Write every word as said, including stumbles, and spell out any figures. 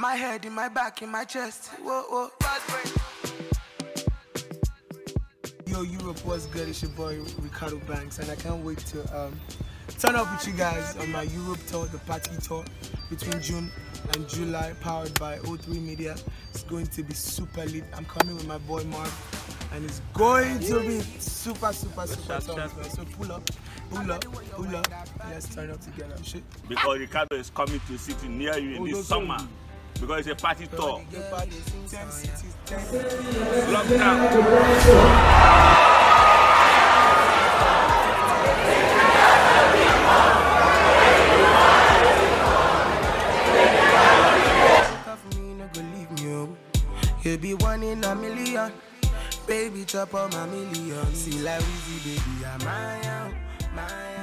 my head, in my back, in my chest. Whoa, whoa. Yo, Europe, what's good? It's your boy Ricardo Banks, and I can't wait to um, turn up with you guys on my Europe tour, the party tour between June and July, powered by O three Media. It's going to be super lit. I'm coming with my boy Mark, and it's going to be super, super, super fun. So pull up, pull up, pull up, and let's turn up together. Shit. Because Ricardo is coming to a city near you in oh, this summer. Sorry. Because it's a party tour. ten cities, ten cities. Lockdown. You'll be one in a million. Baby, chop on my million. See like Weezy, baby, I'm my own, my own.